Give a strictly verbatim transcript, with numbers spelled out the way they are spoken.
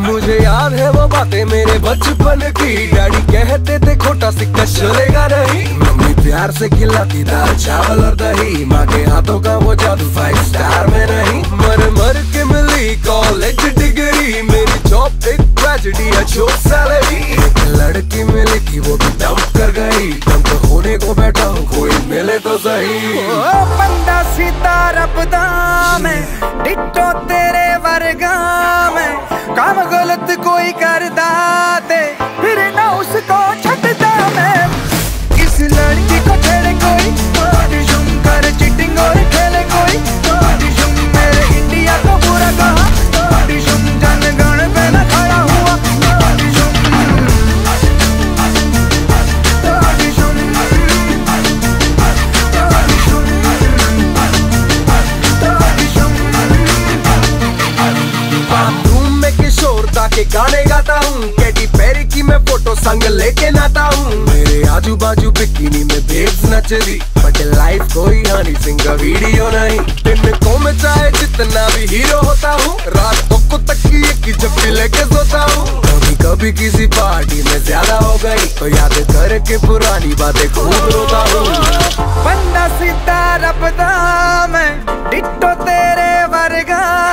मुझे याद है वो बातें मेरे बचपन की, डैडी कहते थे खोटा सिक्का चलेगा नहीं। मम्मी प्यार से खिलाती दाल चावल और दही, माँ के हाथों का वो जादू फाइव स्टार में नहीं। मर मर के मिली कॉलेज डिग्री, मेरी जॉब एक ट्रेजेडी है छोट सैलरी। एक लड़की मिली थी वो भी डंप कर गई, डंप होने को बैठा हूँ कोई मिले तो सही। ओ बंदा सीधा रबदा में, डिट्टो तेरे वर्गा में, काम गलत कोई करदा ते फिर ना उसको छटदा मैं। किस लड़की को छेड़े कोई, ऑडिशन कर चीटिंग और खेले कोई, ऑडिशन मेरे इंडिया को बुरा कहा, ऑडिशन जनगण पे न खड़ा हुआ, ऑडिशन बाथरूम में किशोर दा के गाने गाता हूँ, कैटी पेरी की मैं फोटो संग लेके नाता हूँ। मेरे आजू बाजू बिकिनी में बेब्स नच रही, बट लाइफ कोई हनी सिंह का वीडियो नहीं। दिन को मैं चाहे जितना भी हीरो होता हूँ, रातों को तकिए की जप्पी लेके सोता हूँ। कभी कभी किसी पार्टी में ज्यादा हो गई तो याद करके पुरानी बातें खूब रोता हूँ। बंदा सीधा रबदा में, डिट्टो तेरे वर्गा